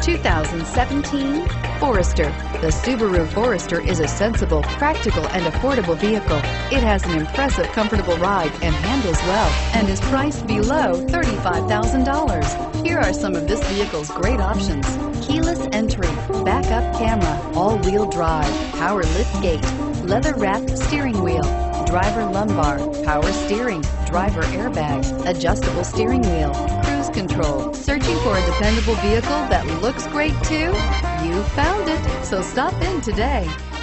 2017 Forester. The Subaru Forester is a sensible, practical, and affordable vehicle. It has an impressive, comfortable ride and handles well, and is priced below $35,000. Here are some of this vehicle's great options: keyless entry, backup camera, all-wheel drive, power liftgate, leather-wrapped steering wheel, driver lumbar, power steering, driver airbag, adjustable steering wheel, cruise control. Searching for a dependable vehicle that looks great too? You found it, so stop in today.